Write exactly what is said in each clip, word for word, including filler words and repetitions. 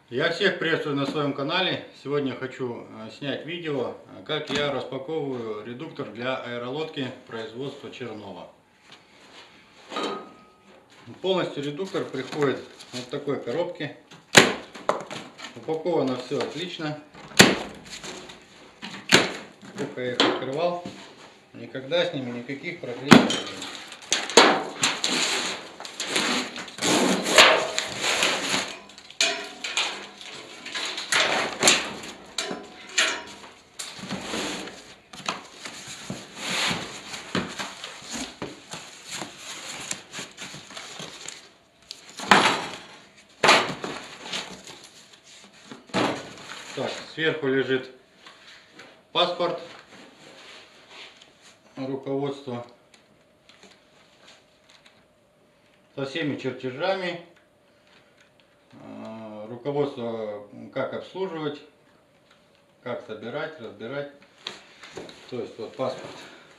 Я всех приветствую на своем канале. Сегодня хочу снять видео, как я распаковываю редуктор для аэролодки производства Чернова. Полностью редуктор приходит в вот такой коробке. Упаковано все отлично. Сколько я их открывал, никогда с ними никаких проблем не было. Так, сверху лежит паспорт, руководство со всеми чертежами, руководство, как обслуживать, как собирать, разбирать. То есть вот паспорт.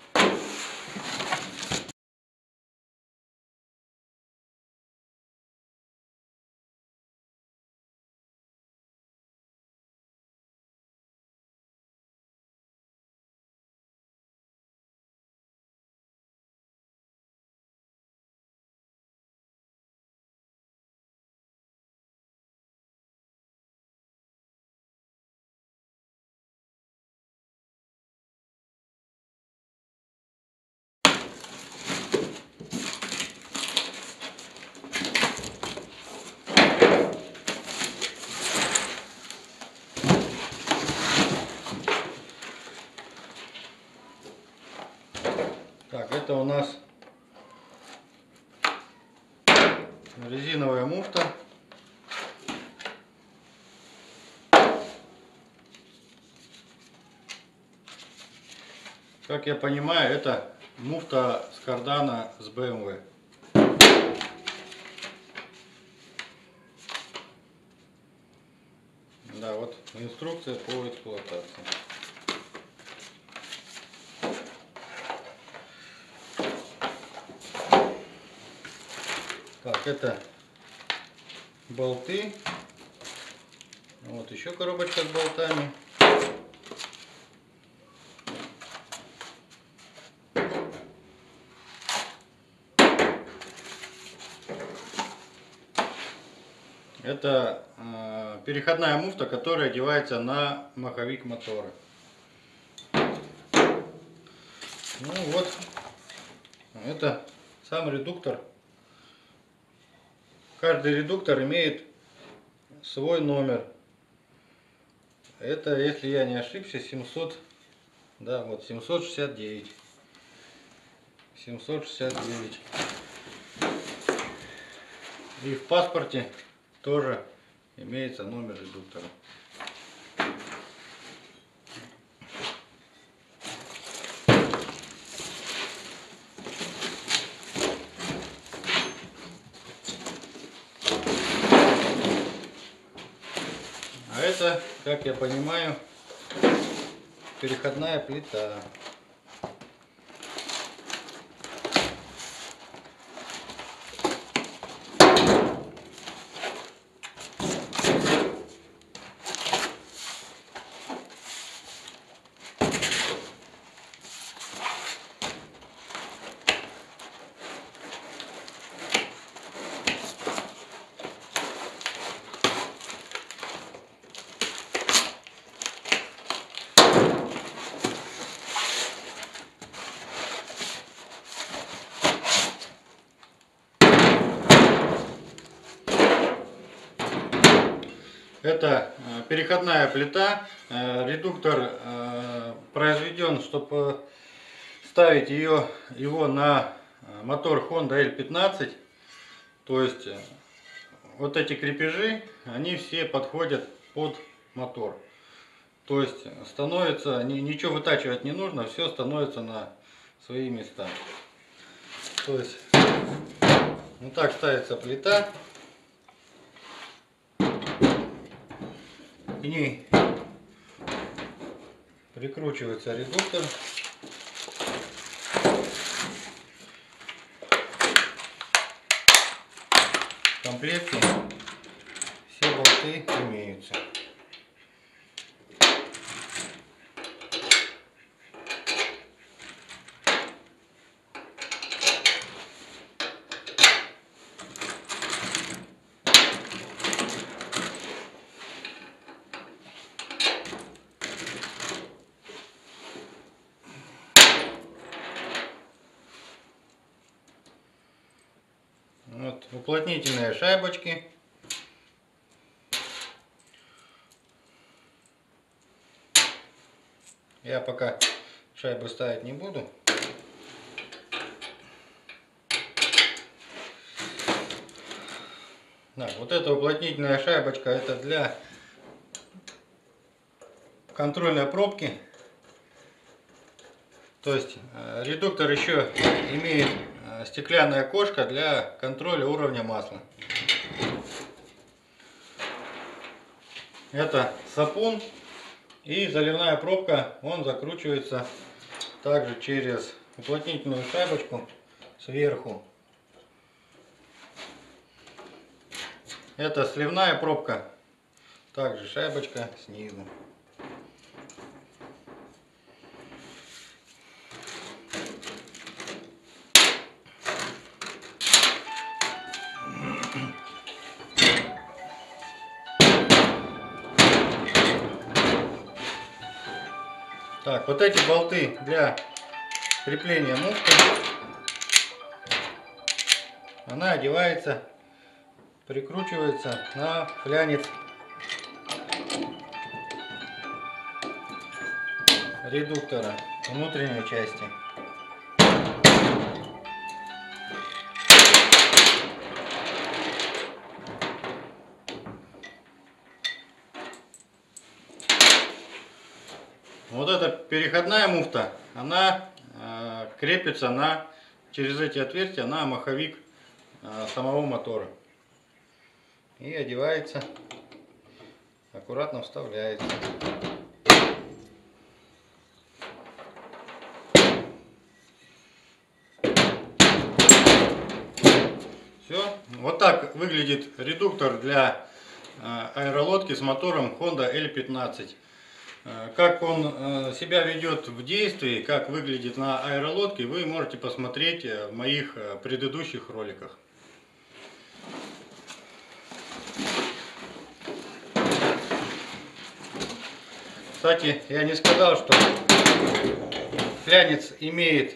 Так, это у нас резиновая муфта. Как я понимаю, это муфта с кардана с бэ эм вэ. Да, вот инструкция по эксплуатации. Так, это болты. Вот еще коробочка с болтами. Это э, переходная муфта, которая одевается на маховик мотора. Ну вот, это сам редуктор. Каждый редуктор имеет свой номер. Это, если я не ошибся, семьсот, да, вот семьсот шестьдесят девять. семьсот шестьдесят девять. И в паспорте тоже имеется номер редуктора. А это, как я понимаю, переходная плита. Это переходная плита. Редуктор произведен, чтобы ставить ее, его на мотор Honda эль пятнадцать. То есть вот эти крепежи, они все подходят под мотор. То есть становится, ничего вытачивать не нужно, все становится на свои места. То есть вот так ставится плита. К ней прикручивается редуктор. В комплекте все болты болты имеются. Вот уплотнительные шайбочки. Я пока шайбы ставить не буду. Да, вот эта уплотнительная шайбочка, это для контрольной пробки. То есть э, редуктор еще имеет э, стеклянное окошко для контроля уровня масла. Это сапун, и заливная пробка, он закручивается также через уплотнительную шайбочку сверху. Это сливная пробка, также шайбочка снизу. Так, вот эти болты для крепления муфты, она одевается, прикручивается на флянец редуктора внутренней части. Вот эта переходная муфта, она э, крепится на, через эти отверстия на маховик э, самого мотора. И одевается, аккуратно вставляется. Все. Вот так выглядит редуктор для э, аэролодки с мотором Honda эл пятнадцать. Как он себя ведет в действии, как выглядит на аэролодке, вы можете посмотреть в моих предыдущих роликах. Кстати, я не сказал, что флянец имеет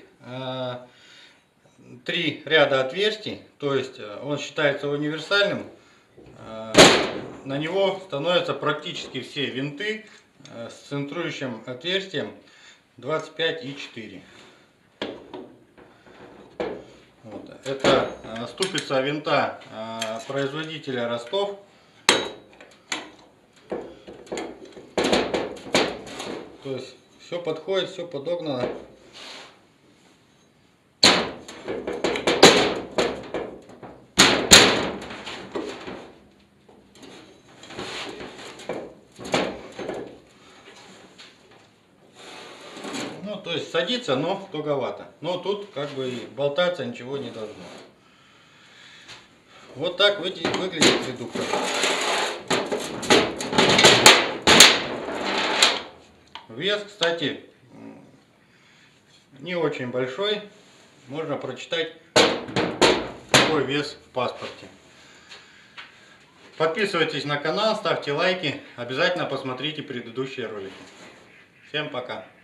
три ряда отверстий, то есть он считается универсальным. На него становятся практически все винты с центрующим отверстием двадцать пять и четыре. Вот. Это ступица винта производителя Ростов. То есть все подходит, все подогнано. Ну, то есть садится, но туговато. Но тут как бы и болтаться ничего не должно. Вот так выглядит редуктор. Вес, кстати, не очень большой. Можно прочитать какой вес в паспорте. Подписывайтесь на канал, ставьте лайки. Обязательно посмотрите предыдущие ролики. Всем пока!